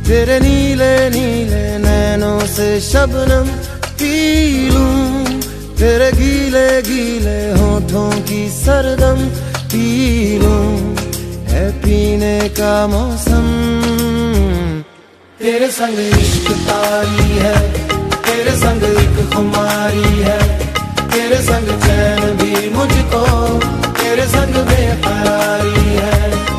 तेरे नीले नीले नैनों से शबनम पी लूं, तेरे गीले गीले होठों की सरदम पी लूं, है पीने का मौसम। तेरे संग इश्क तारी है, तेरे संग एक खुमारी है, तेरे संग चैन भी मुझको, तेरे संग बेकरारी है।